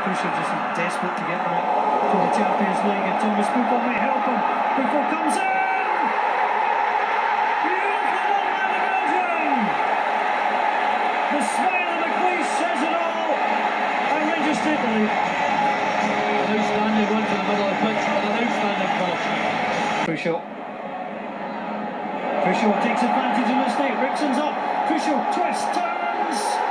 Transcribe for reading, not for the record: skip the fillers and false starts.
Crucial, just desperate to get back to the Champions League, and Thomas Buffon may help him. Buffon comes in! Beautiful one by the Belgian! The smile on the crease says it all, and Rangers take the lead. An outstanding run to the middle of the pitch, and an outstanding finish. Crucial takes advantage of the mistake. Rickson's up. Crucial twists, turns.